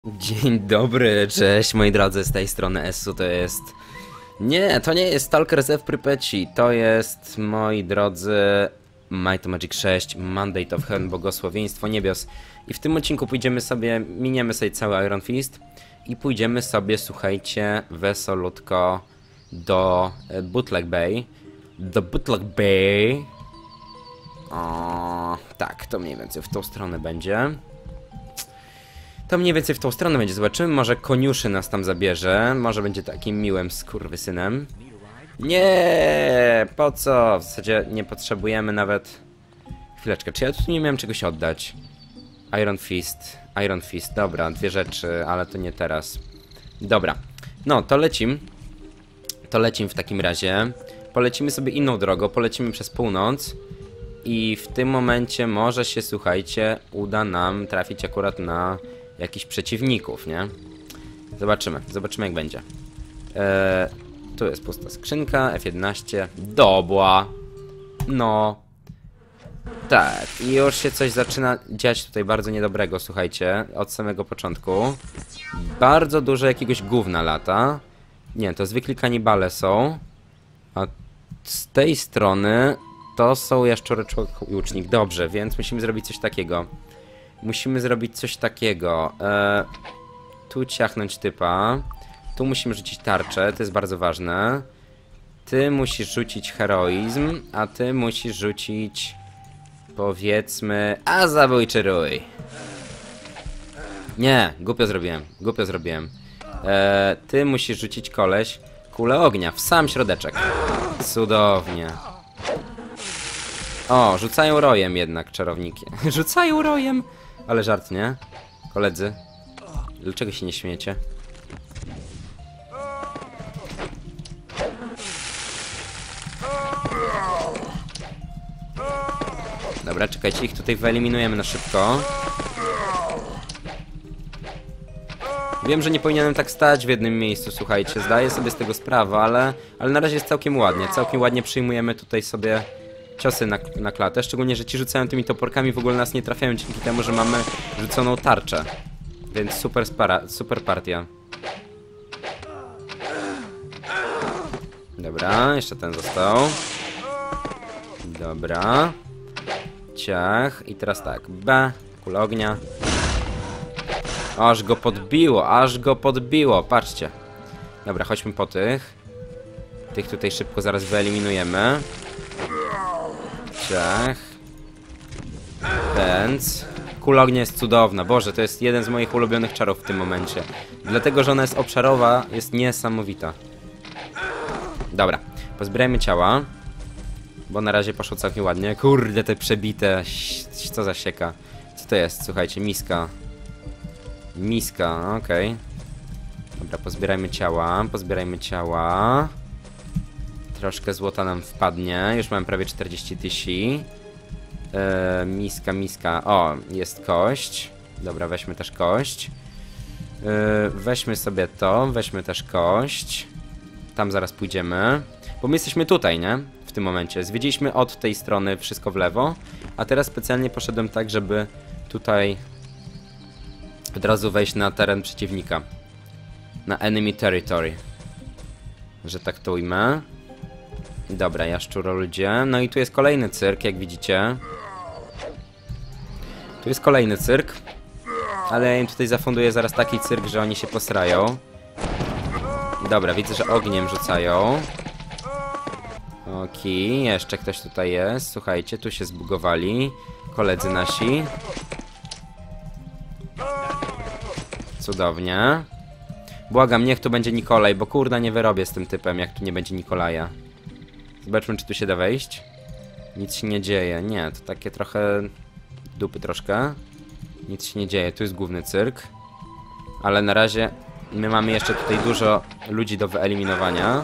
Dzień dobry, cześć moi drodzy, z tej strony Esu to jest... Nie, to nie jest Stalker z Prypeci, to jest, moi drodzy, Might and Magic 6, Mandate of Heaven, Błogosławieństwo Niebios. I w tym odcinku miniemy sobie cały Iron Fist i pójdziemy sobie, słuchajcie, wesolutko do Bootleg Bay. O, tak, to mniej więcej w tą stronę będzie. Zobaczymy, może koniuszy nas tam zabierze. Może będzie takim miłym skurwysynem. Nie, po co? W zasadzie nie potrzebujemy nawet... Chwileczkę, czy ja tu nie miałem czegoś oddać? Iron Fist, dobra, dwie rzeczy, ale to nie teraz. Dobra, no to lecimy. W takim razie. Polecimy sobie inną drogą, polecimy przez północ. I w tym momencie może się, słuchajcie, uda nam trafić akurat na... jakichś przeciwników, nie? Zobaczymy jak będzie. Tu jest pusta skrzynka, F11, dobła. No. Tak, i już się coś zaczyna dziać tutaj bardzo niedobrego, słuchajcie, od samego początku. Bardzo dużo jakiegoś gówna lata. Nie, to zwykli kanibale są. A z tej strony to są jaszczureczek i łucznik. Dobrze, więc musimy zrobić coś takiego. Tu ciachnąć typa. Tu musimy rzucić tarczę, to jest bardzo ważne. Ty musisz rzucić heroizm, a ty musisz rzucić... powiedzmy... A zabójczy rój. Nie, głupio zrobiłem. Ty musisz rzucić koleś kulę ognia w sam środeczek. Cudownie. O, rzucają rojem jednak czarowniki. Rzucają rojem! Ale żart, nie? Koledzy, dlaczego się nie śmiejecie? Dobra, czekajcie, ich tutaj wyeliminujemy na szybko. Wiem, że nie powinienem tak stać w jednym miejscu, słuchajcie, zdaję sobie z tego sprawę, ale na razie jest całkiem ładnie przyjmujemy tutaj sobie ciosy na klatę, szczególnie, że ci rzucają tymi toporkami, w ogóle nas nie trafiają dzięki temu, że mamy rzuconą tarczę. Więc super partia. Dobra, jeszcze ten został. Dobra. Ciach. I teraz tak, B, kula ognia. Aż go podbiło, patrzcie. Dobra, chodźmy po tych. Tych tutaj szybko zaraz wyeliminujemy. Ciach. Pędz. Kula ognia jest cudowna. Boże, to jest jeden z moich ulubionych czarów w tym momencie. Dlatego, że ona jest obszarowa, jest niesamowita. Dobra, pozbierajmy ciała. Bo na razie poszło całkiem ładnie. Kurde, te przebite. Co za sieka. Co to jest? Słuchajcie, miska. Miska, okej. Dobra, pozbierajmy ciała. Troszkę złota nam wpadnie. Już mam prawie 40 000. Miska. O, jest kość. Dobra, weźmy też kość. Weźmy sobie to. Weźmy też kość. Tam zaraz pójdziemy. Bo my jesteśmy tutaj, nie? W tym momencie. Zwiedziliśmy od tej strony wszystko w lewo. A teraz specjalnie poszedłem tak, żeby tutaj od razu wejść na teren przeciwnika. Na enemy territory. Że tak to ujmę. Dobra, jaszczuro ludzie. No i tu jest kolejny cyrk, jak widzicie. Tu jest kolejny cyrk. Ale ja im tutaj zafunduję zaraz taki cyrk, że oni się posrają. Dobra, widzę, że ogniem rzucają. Okej, jeszcze ktoś tutaj jest. Słuchajcie, tu się zbugowali koledzy nasi. Cudownie. Błagam, niech tu będzie Nikolaj, bo kurda nie wyrobię z tym typem, jak tu nie będzie Nikolaja. Zobaczmy, czy tu się da wejść. Nic się nie dzieje. Nie, to takie trochę... dupy troszkę. Nic się nie dzieje. Tu jest główny cyrk. Ale na razie my mamy jeszcze tutaj dużo ludzi do wyeliminowania.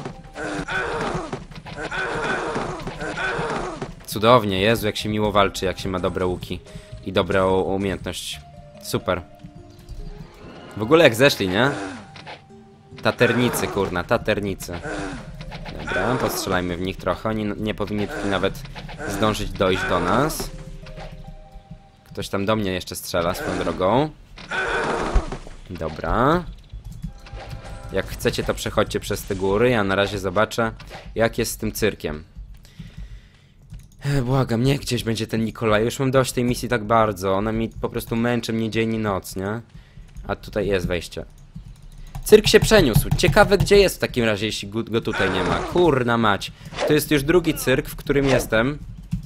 Cudownie. Jezu, jak się miło walczy, jak się ma dobre łuki. I dobrą umiejętność. Super. W ogóle jak zeszli, nie? Taternicy, kurna, taternicy. Dobra, postrzelajmy w nich trochę. Oni nie powinni tutaj nawet zdążyć dojść do nas. Ktoś tam do mnie jeszcze strzela swoją drogą. Dobra. Jak chcecie, to przechodźcie przez te góry. Ja na razie zobaczę, jak jest z tym cyrkiem. Błagam, niech gdzieś będzie ten Nikolaj. Już mam dość tej misji tak bardzo. Ona mi po prostu męczy mnie dzień i noc, nie? A tutaj jest wejście. Cyrk się przeniósł. Ciekawe, gdzie jest w takim razie, jeśli go tutaj nie ma. Kurna mać. To jest już drugi cyrk, w którym jestem.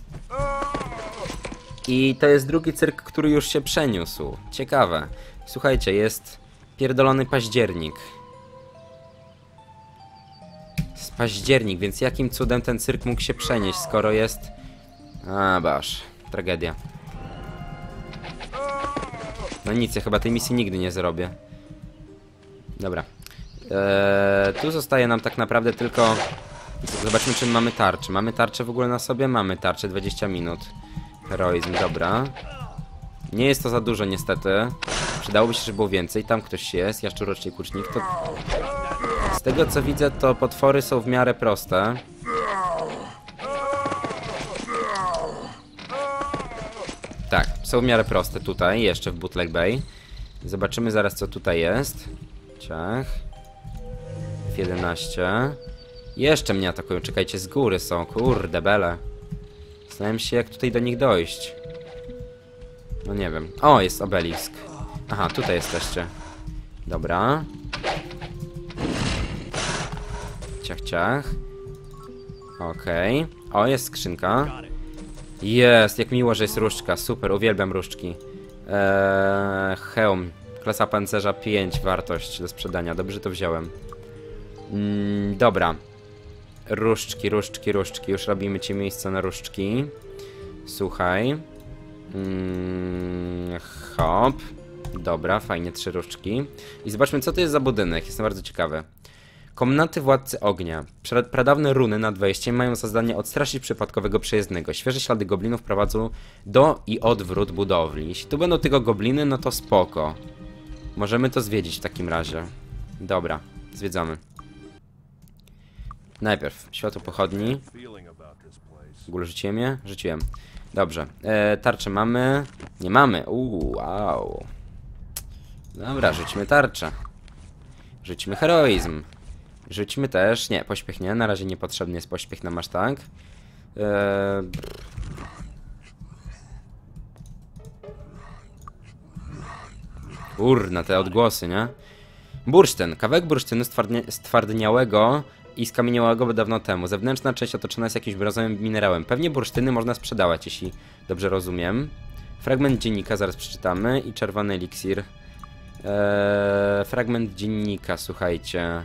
I to jest drugi cyrk, który już się przeniósł. Ciekawe. Słuchajcie, jest pierdolony październik. Jest październik, więc jakim cudem ten cyrk mógł się przenieść, skoro jest... A, basz. Tragedia. No nic, ja chyba tej misji nigdy nie zrobię. Dobra. Tu zostaje nam tak naprawdę tylko... Zobaczmy, czy mamy tarczę. Mamy tarczę w ogóle na sobie? Mamy tarczę, 20 minut. Heroizm, dobra. Nie jest to za dużo niestety. Przydałoby się, żeby było więcej. Tam ktoś jest, jaszczurroczny kucznik. To... Z tego co widzę, to potwory są w miarę proste. Tak, są w miarę proste tutaj, jeszcze w Bootleg Bay. Zobaczymy zaraz, co tutaj jest. Ciach. F11. Jeszcze mnie atakują, czekajcie, z góry są, kurde bele. Zastanawiam się, jak tutaj do nich dojść. No nie wiem. O, jest obelisk. Aha, tutaj jesteście. Dobra. Ciach, ciach. Okej. O, jest skrzynka. Jest, jak miło, że jest różdżka. Super, uwielbiam różdżki. Hełm. Klasa pancerza 5, wartość do sprzedania. Dobrze to wziąłem. Dobra. Różdżki, różdżki, różdżki. Już robimy ci miejsce na różdżki. Słuchaj. Hop. Dobra, fajnie, 3 różdżki. I zobaczmy, co to jest za budynek. Jestem bardzo ciekawy. Komnaty Władcy Ognia. Pradawne runy nad wejściem mają za zadanie odstraszyć przypadkowego przejezdnego. Świeże ślady goblinów prowadzą do i odwrót budowli. Jeśli tu będą tylko gobliny, no to spoko. Możemy to zwiedzić w takim razie. Dobra, zwiedzamy. Najpierw światło pochodni. W ogóle rzuciłem je? Rzuciłem. Dobrze. Tarczę mamy. Nie mamy. Wow. Dobra, rzućmy tarczę. Rzućmy heroizm. Rzućmy też... Nie, pośpiech nie. Na razie niepotrzebny jest pośpiech nam aż tak. Kurna, te odgłosy, nie? Bursztyn. Kawałek bursztynu stwardniałego i skamieniałego dawno temu. Zewnętrzna część otoczona jest jakimś brązowym minerałem. Pewnie bursztyny można sprzedawać, jeśli dobrze rozumiem. Fragment dziennika, zaraz przeczytamy. I czerwony eliksir. Fragment dziennika, słuchajcie.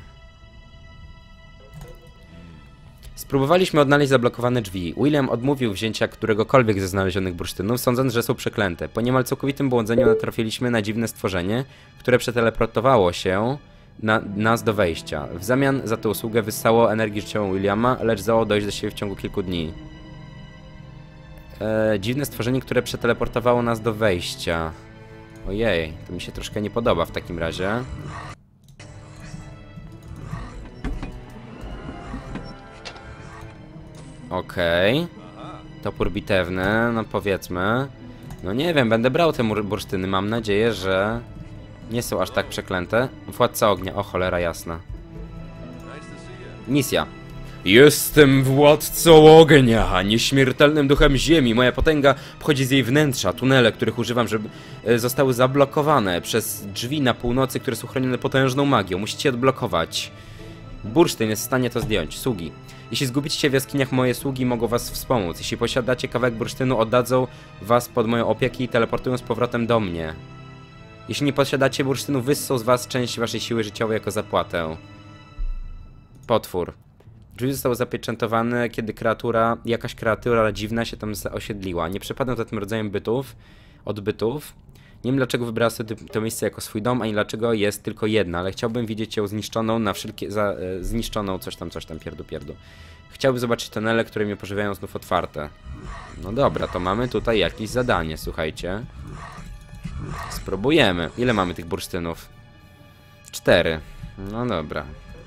Spróbowaliśmy odnaleźć zablokowane drzwi. William odmówił wzięcia któregokolwiek ze znalezionych bursztynów, sądząc, że są przeklęte. Po niemal całkowitym błądzeniu natrafiliśmy na dziwne stworzenie, które przeteleportowało się na nas do wejścia. W zamian za tę usługę wyssało energię życiową Williama, lecz zdołał dojść do siebie w ciągu kilku dni. Dziwne stworzenie, które przeteleportowało nas do wejścia. Ojej, to mi się troszkę nie podoba w takim razie. Okej. Topór bitewny, no powiedzmy. No nie wiem, będę brał te bursztyny. Mam nadzieję, że nie są aż tak przeklęte. Władca ognia, o cholera jasna. Misja. Jestem władcą ognia, nieśmiertelnym duchem ziemi. Moja potęga pochodzi z jej wnętrza. Tunele, których używam, żeby zostały zablokowane przez drzwi na północy, które są chronione potężną magią. Musicie odblokować. Bursztyn jest w stanie to zdjąć. Sługi. Jeśli zgubicie się w jaskiniach, moje sługi mogą was wspomóc. Jeśli posiadacie kawałek bursztynu, oddadzą was pod moją opiekę i teleportują z powrotem do mnie. Jeśli nie posiadacie bursztynu, wyssą z was część waszej siły życiowej jako zapłatę. Potwór. Drzwi zostały zapieczętowane, kiedy jakaś kreatura dziwna się tam osiedliła. Nie przepadam za tym rodzajem odbytów. Nie wiem, dlaczego wybrała sobie to miejsce jako swój dom, ani dlaczego jest tylko jedna, ale chciałbym widzieć ją zniszczoną na wszelkie... zniszczoną coś tam, pierdu. Chciałbym zobaczyć tunele, które mnie pożywiają, znów otwarte. No dobra, to mamy tutaj jakieś zadanie, słuchajcie. Spróbujemy. Ile mamy tych bursztynów? 4. No dobra.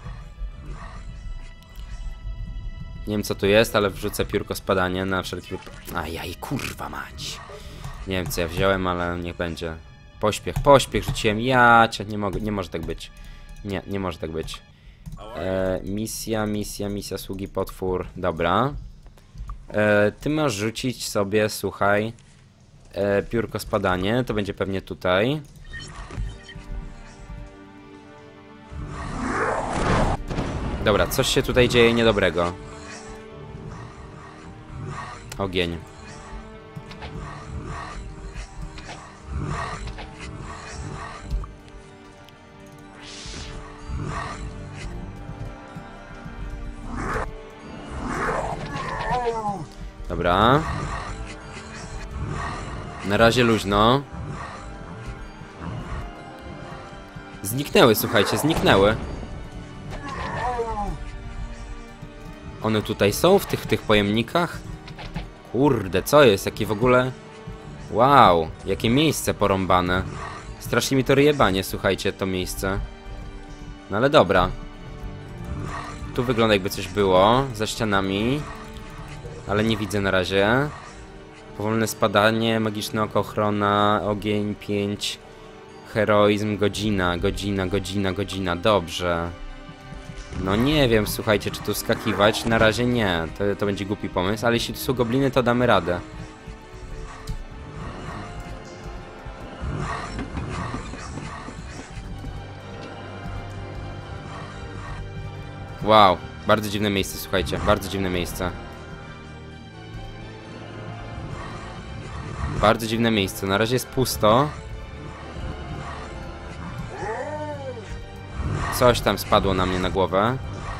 Nie wiem, co tu jest, ale wrzucę piórko spadanie na wszelki... Ajaj, kurwa mać. Nie wiem, co ja wziąłem, ale niech będzie. Pośpiech rzuciłem. Ja cię nie mogę, nie może tak być. Nie może tak być. Misja, sługi potwór. Dobra. Ty masz rzucić sobie, słuchaj, piórko spadanie. To będzie pewnie tutaj. Dobra, coś się tutaj dzieje niedobrego. Ogień. Dobra. Na razie luźno. Zniknęły, słuchajcie, zniknęły. One tutaj są, w tych pojemnikach? Kurde, co jest? Jakie w ogóle... Wow, jakie miejsce porąbane. Strasznie mi to ryjebanie, słuchajcie, to miejsce. No ale dobra. Tu wygląda jakby coś było, za ścianami. Ale nie widzę na razie. Powolne spadanie, magiczne oko, ochrona, ogień, 5. Heroizm, godzina. Dobrze. No nie wiem, słuchajcie, czy tu skakiwać. Na razie nie, to będzie głupi pomysł. Ale jeśli tu są gobliny, to damy radę. Wow, bardzo dziwne miejsce, słuchajcie. Bardzo dziwne miejsce. Bardzo dziwne miejsce. Na razie jest pusto. Coś tam spadło na mnie na głowę.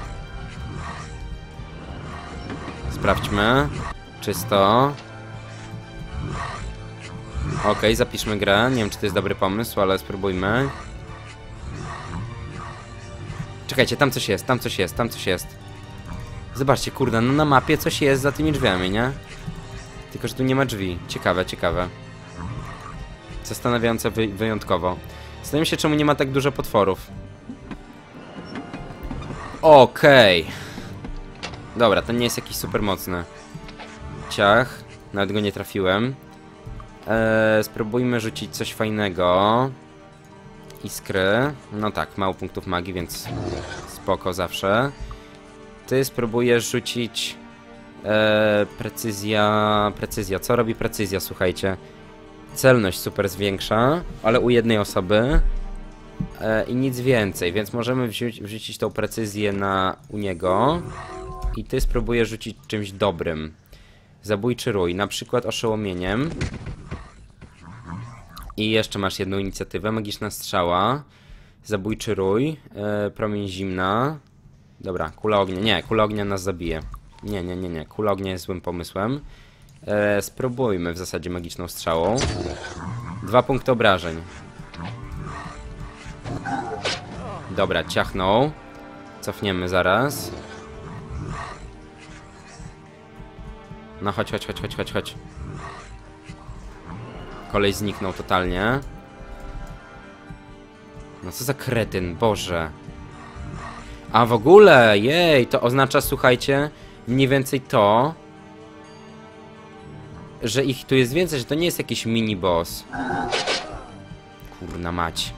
Sprawdźmy. Czysto. Okej, zapiszmy grę. Nie wiem, czy to jest dobry pomysł, ale spróbujmy. Czekajcie, tam coś jest. Zobaczcie, kurde, no na mapie coś jest za tymi drzwiami, nie? Tylko, że tu nie ma drzwi. Ciekawe. Zastanawiające wyjątkowo. Zastanawiam się, czemu nie ma tak dużo potworów. Okej. Dobra, ten nie jest jakiś super mocny. Ciach. Nawet go nie trafiłem. Spróbujmy rzucić coś fajnego. Iskry. No tak, mało punktów magii, więc spoko zawsze. Ty spróbujesz rzucić... Precyzja. Co robi precyzja, słuchajcie? Celność super zwiększa, ale u jednej osoby. I nic więcej, więc możemy wrzucić tą precyzję u niego. I ty spróbujesz rzucić czymś dobrym. Zabójczy rój, na przykład oszołomieniem. I jeszcze masz jedną inicjatywę, magiczna strzała. Zabójczy rój, promień zimna. Dobra, kula ognia, nie, kula ognia nas zabije. Nie, kula ognia jest złym pomysłem. Spróbujmy w zasadzie magiczną strzałą. 2 punkty obrażeń. Dobra, ciachnął. Cofniemy zaraz. No chodź. Kolej zniknął totalnie. No co za kretyn, Boże. A w ogóle, jej, to oznacza, słuchajcie, mniej więcej to, że ich tu jest więcej, że to nie jest jakiś mini boss. Kurna mać.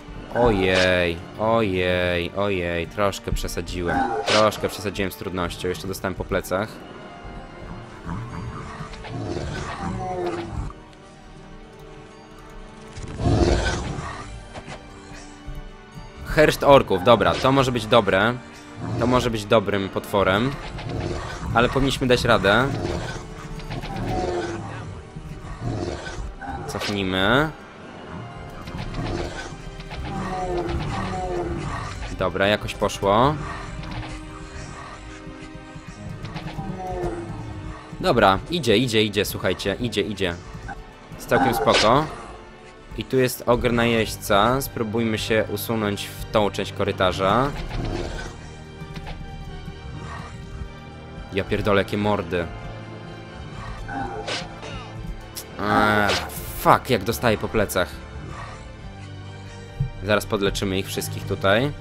Ojej, troszkę przesadziłem. Z trudnością, jeszcze dostałem po plecach. Herszt orków, dobra, to może być dobre. To może być dobrym potworem. Ale powinniśmy dać radę. Cofnijmy. Dobra, jakoś poszło. Dobra, idzie, słuchajcie, idzie. Jest całkiem spoko. I tu jest ogr najeźdźca. Spróbujmy się usunąć w tą część korytarza. Ja pierdolę, jakie mordy. Fuck, jak dostaję po plecach. Zaraz podleczymy ich wszystkich tutaj.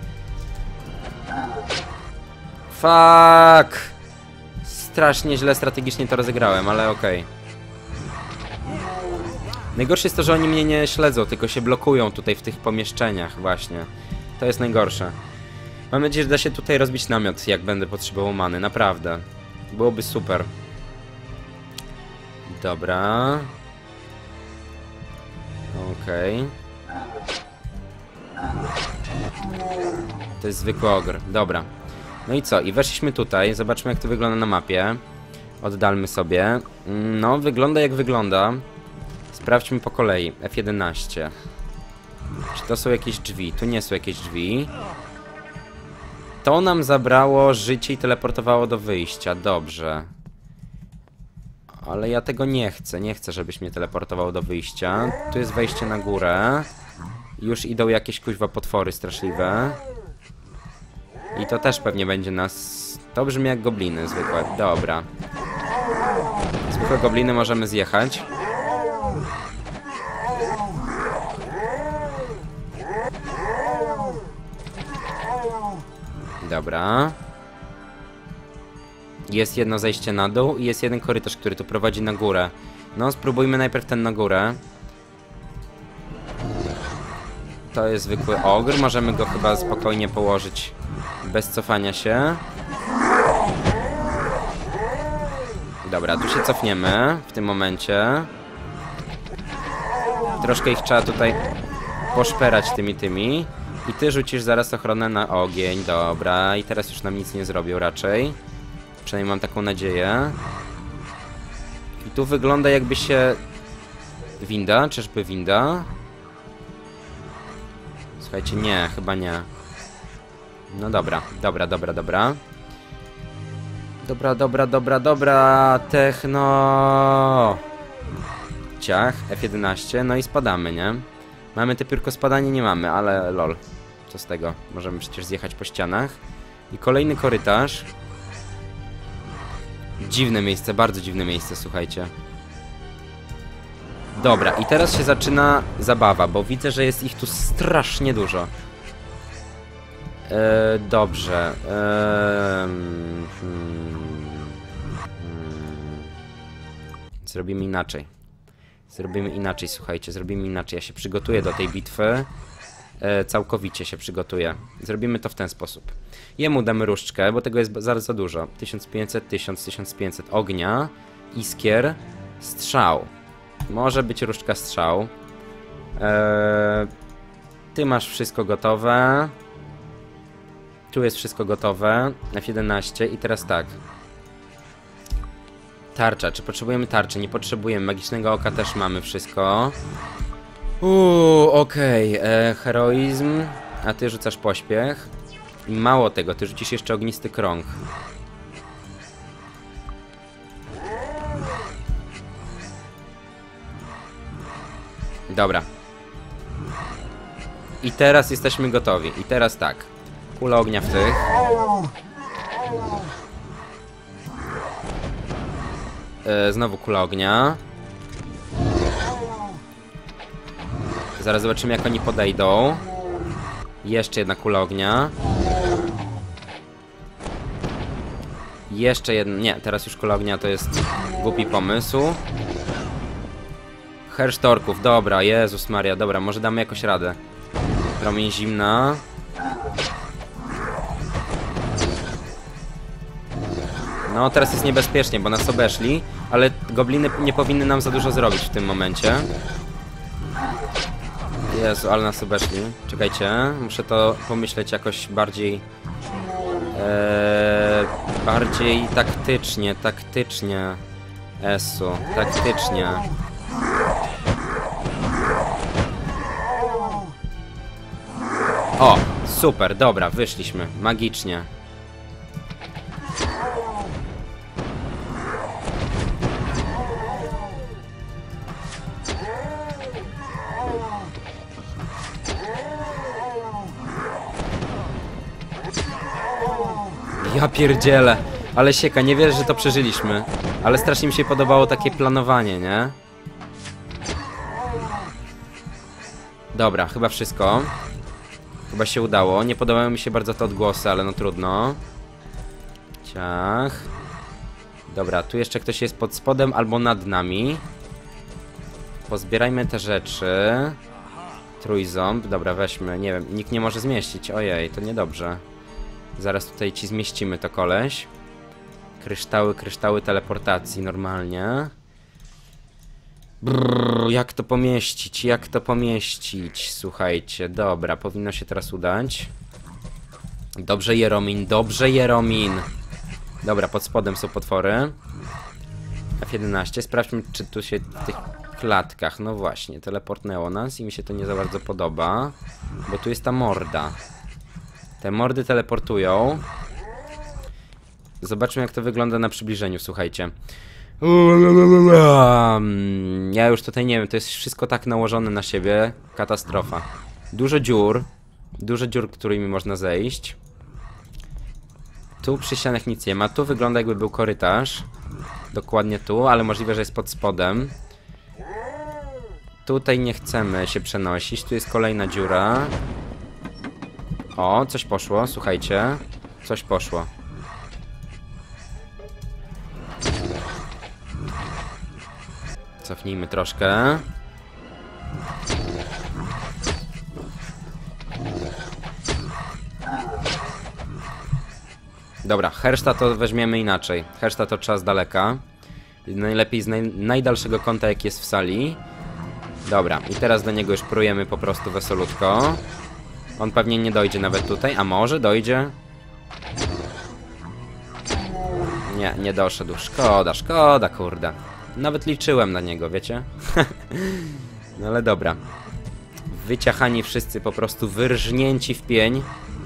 Fuck! Strasznie źle strategicznie to rozegrałem, ale okej. Najgorsze jest to, że oni mnie nie śledzą, tylko się blokują tutaj w tych pomieszczeniach właśnie. To jest najgorsze. Mam nadzieję, że da się tutaj rozbić namiot, jak będę potrzebował many, naprawdę. Byłoby super. Dobra. Okej. To jest zwykły ogr, dobra. No i co? I weszliśmy tutaj, zobaczmy jak to wygląda na mapie. Oddalmy sobie. No, wygląda jak wygląda. Sprawdźmy po kolei. F11. Czy to są jakieś drzwi? Tu nie są jakieś drzwi. To nam zabrało życie i teleportowało do wyjścia. Dobrze. Ale ja tego nie chcę. Nie chcę, żebyś mnie teleportował do wyjścia. Tu jest wejście na górę. Już idą jakieś kuźwa potwory straszliwe. I to też pewnie będzie nas... To brzmi jak gobliny zwykłe. Dobra. Zwykłe gobliny możemy zjechać. Dobra. Jest jedno zejście na dół i jest jeden korytarz, który tu prowadzi na górę. No, spróbujmy najpierw ten na górę. To jest zwykły ogr. Możemy go chyba spokojnie położyć bez cofania się. Dobra, tu się cofniemy w tym momencie. Troszkę ich trzeba tutaj poszperać tymi. I ty rzucisz zaraz ochronę na ogień. Dobra, i teraz już nam nic nie zrobią raczej. Przynajmniej mam taką nadzieję. I tu wygląda jakby się... Winda? Czyżby winda? Słuchajcie, nie, chyba nie. No dobra, dobra. Dobra, techno. Ciach, F11, no i spadamy, nie? Mamy te piórko spadanie? Nie mamy, ale lol. Co z tego? Możemy przecież zjechać po ścianach. I kolejny korytarz. Dziwne miejsce, bardzo dziwne miejsce, słuchajcie. Dobra, i teraz się zaczyna zabawa, bo widzę, że jest ich tu strasznie dużo. Dobrze. Zrobimy inaczej. Słuchajcie, zrobimy inaczej. Ja się przygotuję do tej bitwy. Całkowicie się przygotuję. Zrobimy to w ten sposób. Jemu damy różdżkę, bo tego jest zaraz za dużo. 1500, 1000, 1500 ognia, iskier, strzał. Może być różdżka strzał. Ty masz wszystko gotowe. Tu jest wszystko gotowe. F11 i teraz tak. Tarcza. Czy potrzebujemy tarczy? Nie potrzebujemy. Magicznego oka też mamy wszystko. Okej. Heroizm. A ty rzucasz pośpiech. I mało tego, ty rzucisz jeszcze ognisty krąg. Dobra. I teraz jesteśmy gotowi. I teraz tak. Kula ognia w tych. Znowu kula ognia. Zaraz zobaczymy, jak oni podejdą. Jeszcze jedna kula ognia. Jeszcze jedna... Nie, teraz już kula ognia to jest głupi pomysł. Hersztorków, dobra, Jezus Maria, dobra, może damy jakoś radę. Promień zimna. No, teraz jest niebezpiecznie, bo nas obeszli, ale gobliny nie powinny nam za dużo zrobić w tym momencie. Jezu, ale nas obeszli. Czekajcie, muszę to pomyśleć jakoś bardziej... bardziej taktycznie. Esu, taktycznie. O, super, dobra, wyszliśmy. Magicznie. Ja pierdzielę. Ale sieka, nie wierzę, że to przeżyliśmy. Ale strasznie mi się podobało takie planowanie, nie? Dobra, chyba wszystko. Chyba się udało. Nie podobały mi się bardzo te odgłosy, ale no trudno. Ciach. Dobra, tu jeszcze ktoś jest pod spodem albo nad nami. Pozbierajmy te rzeczy. Trójząb, dobra, weźmy, nie wiem, nikt nie może zmieścić, ojej, to niedobrze. Zaraz tutaj ci zmieścimy to, koleś. Kryształy teleportacji, normalnie. Brrr, jak to pomieścić, słuchajcie, dobra, powinno się teraz udać. Dobrze, Jeromin, dobrze, Jeromin. Dobra, pod spodem są potwory. F11, sprawdźmy, czy tu się w tych klatkach, no właśnie, teleportnęło nas i mi się to nie za bardzo podoba, bo tu jest ta morda. Te mordy teleportują. Zobaczmy, jak to wygląda na przybliżeniu, słuchajcie. Ja już tutaj nie wiem, to jest wszystko tak nałożone na siebie. Katastrofa. Dużo dziur, którymi można zejść. Tu przy ścianach nic nie ma, tu wygląda, jakby był korytarz. Dokładnie tu, ale możliwe, że jest pod spodem. Tutaj nie chcemy się przenosić, tu jest kolejna dziura. O, coś poszło, słuchajcie. Coś poszło. Cofnijmy troszkę. Dobra, herszta to weźmiemy inaczej. Herszta to trzeba z daleka. Najlepiej z najdalszego kąta, jaki jest w sali. Dobra, i teraz do niego już prujemy po prostu wesolutko. On pewnie nie dojdzie nawet tutaj, a może dojdzie? Nie, nie doszedł. Szkoda, kurde. Nawet liczyłem na niego, wiecie? No ale dobra. Wyciachani wszyscy, po prostu wyrżnięci w pień.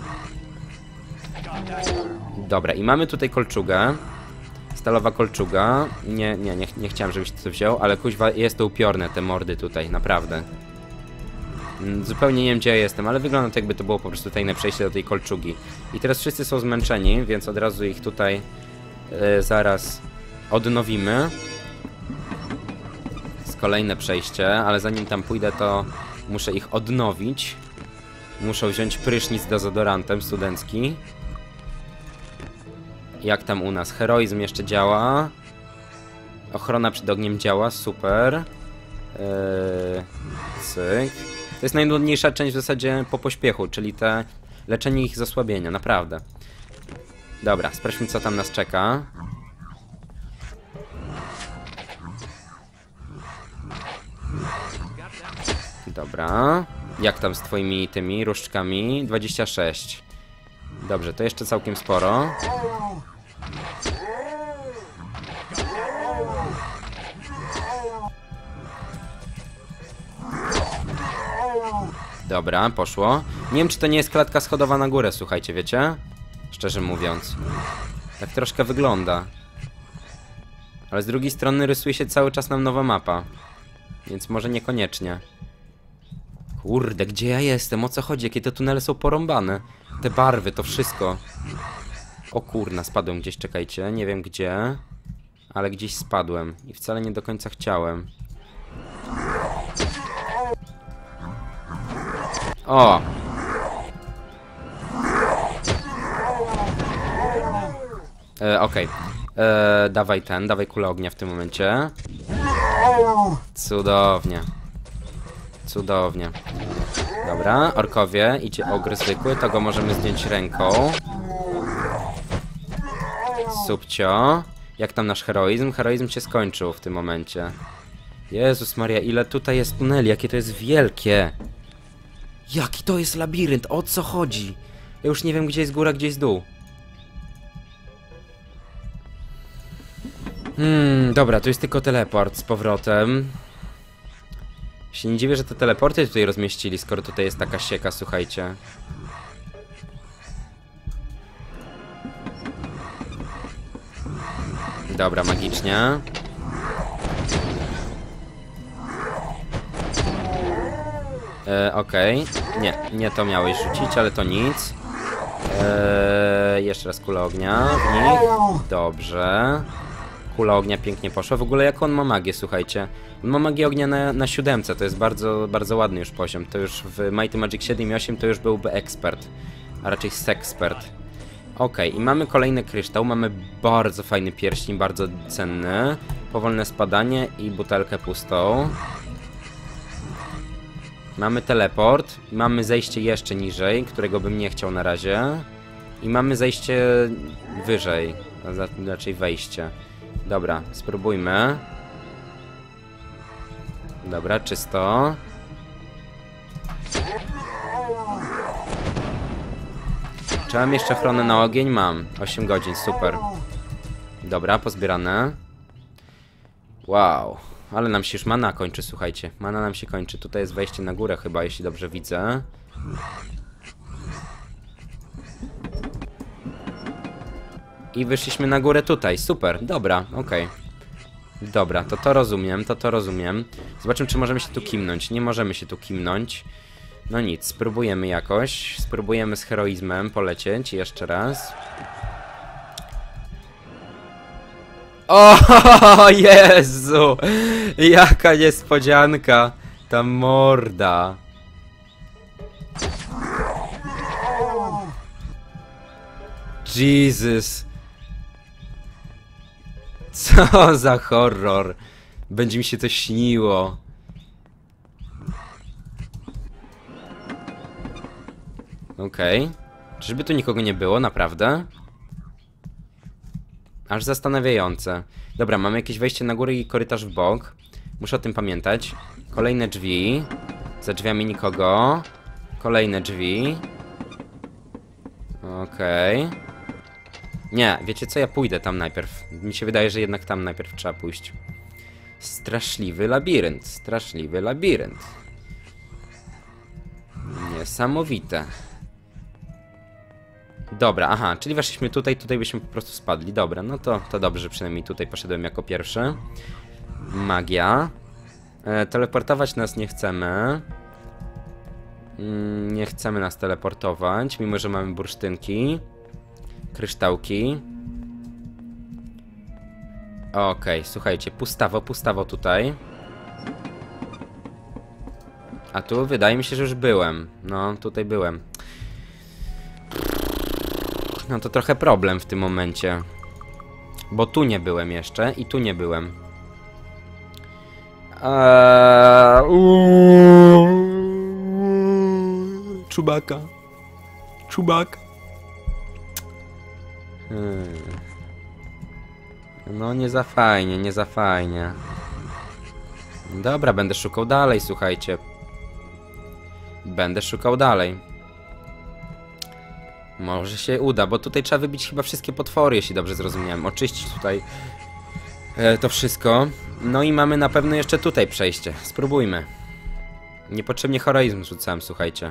Dobra, i mamy tutaj kolczugę. Stalowa kolczuga. Nie chciałem, żebyś to wziął, ale kuźwa, jest to upiorne, te mordy tutaj, naprawdę. Zupełnie nie wiem, gdzie ja jestem, ale wygląda to, jakby to było po prostu tajne przejście do tej kolczugi. I teraz wszyscy są zmęczeni, więc od razu ich tutaj zaraz odnowimy. Jest kolejne przejście, ale zanim tam pójdę, to muszę ich odnowić. Muszę wziąć prysznic dezodorantem studencki. Jak tam u nas? Heroizm jeszcze działa. Ochrona przed ogniem działa, super. Cyk. To jest najnudniejsza część w zasadzie po pośpiechu, czyli te leczenie ich z osłabienia, naprawdę. Dobra, sprawdźmy, co tam nas czeka. Dobra. Jak tam z twoimi tymi różdżkami? 26. Dobrze, to jeszcze całkiem sporo. Dobra, poszło. Nie wiem, czy to nie jest klatka schodowa na górę, słuchajcie, wiecie? Szczerze mówiąc. Tak troszkę wygląda. Ale z drugiej strony rysuje się cały czas nam nowa mapa. Więc może niekoniecznie. Kurde, gdzie ja jestem? O co chodzi? Jakie te tunele są porąbane? Te barwy, to wszystko. O kurna, spadłem gdzieś, czekajcie. Nie wiem gdzie. Ale gdzieś spadłem. I wcale nie do końca chciałem. O! Okej. Dawaj kulę ognia w tym momencie. Cudownie. Cudownie. Dobra, orkowie, idzie ogry zwykły, to go możemy zdjąć ręką. Subcio. Jak tam nasz heroizm? Heroizm się skończył w tym momencie. Jezus Maria, ile tutaj jest tuneli, jakie to jest wielkie. Jaki to jest labirynt, o co chodzi? Ja już nie wiem, gdzie jest góra, gdzie jest dół. Dobra, tu jest tylko teleport z powrotem. Się nie dziwię, że te teleporty tutaj rozmieścili, skoro tutaj jest taka sieka, słuchajcie. Dobra, magicznie. Okej. Nie to miałeś rzucić, ale to nic. Jeszcze raz kula ognia w nich. Dobrze. Kula ognia pięknie poszła. W ogóle jak on ma magię, słuchajcie. On ma magię ognia na 7, to jest bardzo, bardzo ładny już poziom. To już w Might and Magic 7 i 8 to już byłby ekspert. A raczej sekspert. Okej, i mamy kolejny kryształ. Mamy bardzo fajny pierścień, bardzo cenny. Powolne spadanie i butelkę pustą. Mamy teleport. Mamy zejście jeszcze niżej, którego bym nie chciał na razie. I mamy zejście wyżej. Raczej wejście. Dobra, spróbujmy. Dobra, czysto. Czy mam jeszcze ochronę na ogień? Mam. 8 godzin, super. Dobra, pozbierane. Wow. Ale nam się już mana kończy, słuchajcie. Mana nam się kończy. Tutaj jest wejście na górę chyba, jeśli dobrze widzę. I wyszliśmy na górę tutaj. Super, dobra, okej. Dobra, to rozumiem, to rozumiem. Zobaczymy, czy możemy się tu kimnąć. Nie możemy się tu kimnąć. No nic, spróbujemy jakoś. Spróbujemy z heroizmem polecieć jeszcze raz. O Jezu! Jaka niespodzianka! Ta morda! Jesus! Co za horror! Będzie mi się to śniło. Okej. Czyżby tu nikogo nie było, naprawdę? Aż zastanawiające. Dobra, mamy jakieś wejście na górę i korytarz w bok. Muszę o tym pamiętać. Kolejne drzwi. Za drzwiami nikogo. Kolejne drzwi. Okej. Nie, wiecie co? Ja pójdę tam najpierw. Mi się wydaje, że jednak tam najpierw trzeba pójść. Straszliwy labirynt. Straszliwy labirynt. Niesamowite. Dobra, aha, czyli weszliśmy tutaj, tutaj byśmy po prostu spadli. Dobra, no to dobrze, że przynajmniej tutaj poszedłem jako pierwszy. Magia. Teleportować nas nie chcemy. Nie chcemy nas teleportować, mimo że mamy bursztynki. Kryształki. Okej, słuchajcie, pustawo tutaj. A tu wydaje mi się, że już byłem. No, tutaj byłem. No to trochę problem w tym momencie. Bo tu nie byłem jeszcze i tu nie byłem. Czubaka. Czubak. No nie za fajnie, nie za fajnie. Dobra, będę szukał dalej, słuchajcie. Będę szukał dalej. Może się uda, bo tutaj trzeba wybić chyba wszystkie potwory, jeśli dobrze zrozumiałem. Oczyścić tutaj to wszystko. No i mamy na pewno jeszcze tutaj przejście. Spróbujmy. Niepotrzebnie heroizm rzucałem, słuchajcie.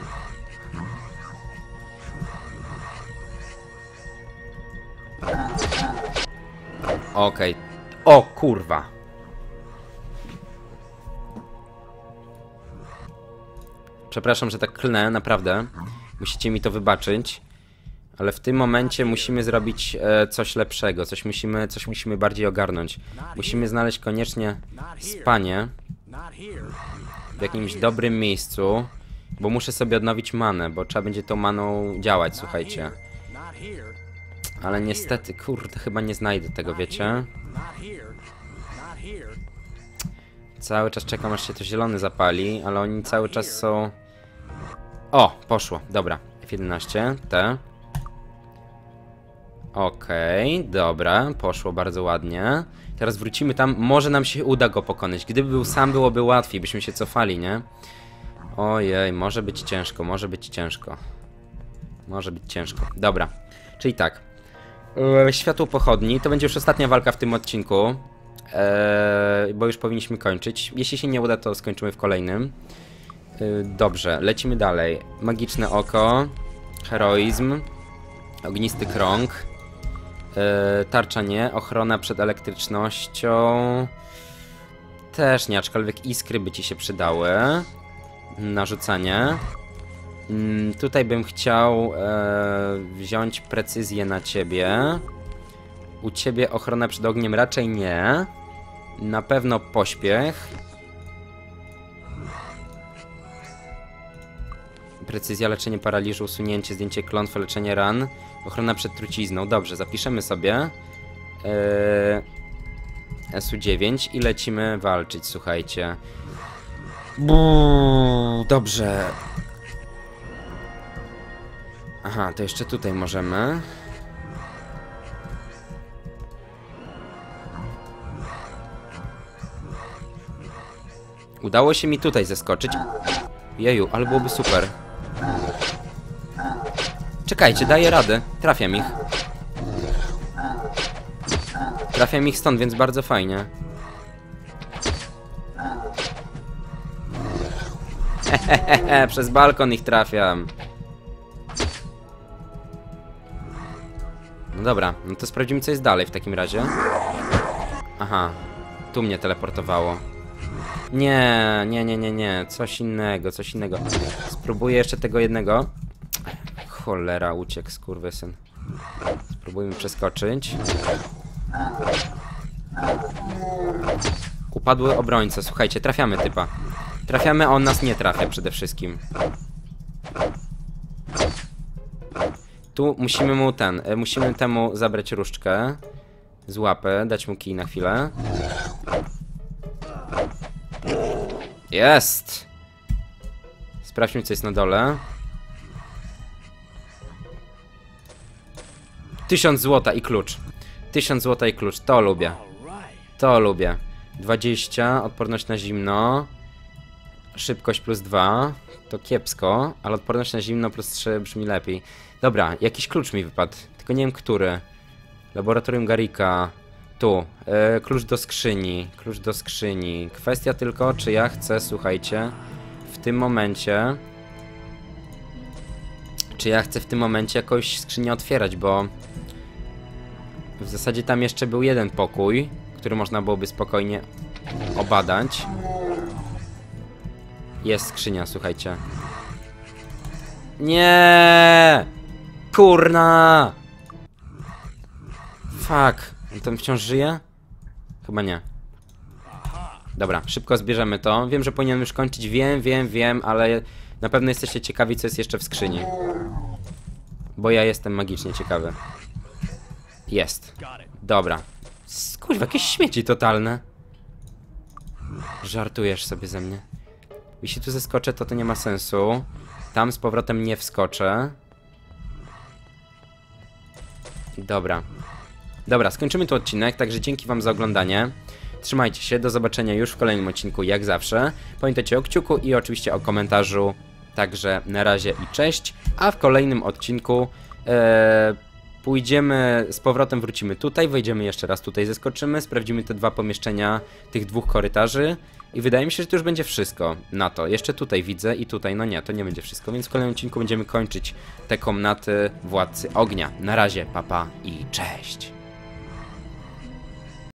Okej. O kurwa. Przepraszam, że tak klnę, naprawdę. Musicie mi to wybaczyć. Ale w tym momencie musimy zrobić coś lepszego. Coś musimy bardziej ogarnąć. Musimy znaleźć koniecznie spanie w jakimś dobrym miejscu. Bo muszę sobie odnowić manę, bo trzeba będzie tą maną działać, słuchajcie. Ale niestety, kurde, chyba nie znajdę tego, wiecie? Cały czas czekam, aż się to zielony zapali, ale oni cały czas są... O, poszło, dobra. F11, T. Okej, dobra, poszło bardzo ładnie. Teraz wrócimy tam, może nam się uda go pokonać. Gdyby był sam, byłoby łatwiej, byśmy się cofali, nie? Ojej, może być ciężko, może być ciężko. Może być ciężko, dobra. Czyli tak. Światło pochodni, to będzie już ostatnia walka w tym odcinku. Bo już powinniśmy kończyć. Jeśli się nie uda, to skończymy w kolejnym. Dobrze, lecimy dalej. Magiczne oko. Heroizm. Ognisty krąg. Tarcza nie. Ochrona przed elektrycznością. Też nie, aczkolwiek iskry by ci się przydały. Narzucanie. Tutaj bym chciał wziąć precyzję na ciebie. U ciebie ochrona przed ogniem raczej nie. Na pewno pośpiech. Precyzja, leczenie paraliżu, usunięcie, zdjęcie klątwy, leczenie ran. Ochrona przed trucizną. Dobrze, zapiszemy sobie. SU9 i lecimy walczyć, słuchajcie. Dobrze. Aha, to jeszcze tutaj możemy. Udało się mi tutaj zeskoczyć. Jeju, ale byłoby super. Czekajcie, daję radę. Trafiam ich. Trafiam ich stąd, więc bardzo fajnie. Hehehe, przez balkon ich trafiam. No dobra, no to sprawdzimy, co jest dalej w takim razie. Aha, tu mnie teleportowało. Nie, coś innego, coś innego. Spróbuję jeszcze tego jednego. Cholera, uciekł skurwysyn. Spróbujmy przeskoczyć. Upadły obrońce, słuchajcie, trafiamy typa. Trafiamy, a on nas nie trafia przede wszystkim. Tu musimy mu musimy temu zabrać różdżkę z łapy, dać mu kij na chwilę. Jest! Sprawdźmy, co jest na dole. 1000 złota i klucz. 1000 złota i klucz, to lubię. To lubię. 20, odporność na zimno. Szybkość plus 2. To kiepsko, ale odporność na zimno plus 3 brzmi lepiej. Dobra, jakiś klucz mi wypadł, tylko nie wiem który. Laboratorium Garrika. Tu. Klucz do skrzyni. Klucz do skrzyni. Kwestia tylko, czy ja chcę, słuchajcie, w tym momencie... Czy ja chcę w tym momencie jakąś skrzynię otwierać, bo... W zasadzie tam jeszcze był jeden pokój, który można byłoby spokojnie obadać. Jest skrzynia, słuchajcie. Nie! Kurna! Fuck. On tam wciąż żyje? Chyba nie. Dobra, szybko zbierzemy to. Wiem, że powinienem już kończyć. Wiem, ale na pewno jesteście ciekawi, co jest jeszcze w skrzyni. Bo ja jestem magicznie ciekawy. Jest. Dobra. Kurwa, jakieś śmieci totalne. Żartujesz sobie ze mnie. Jeśli tu zeskoczę, to nie ma sensu. Tam z powrotem nie wskoczę. Dobra. Dobra, skończymy tu odcinek, także dzięki wam za oglądanie. Trzymajcie się, do zobaczenia już w kolejnym odcinku, jak zawsze. Pamiętajcie o kciuku i oczywiście o komentarzu. Także na razie i cześć. A w kolejnym odcinku pójdziemy, z powrotem wrócimy tutaj, wejdziemy jeszcze raz tutaj, zeskoczymy, sprawdzimy te dwa pomieszczenia tych dwóch korytarzy. I wydaje mi się, że to już będzie wszystko na to. Jeszcze tutaj widzę i tutaj, no nie, to nie będzie wszystko. Więc w kolejnym odcinku będziemy kończyć te komnaty Władcy Ognia. Na razie, papa i cześć.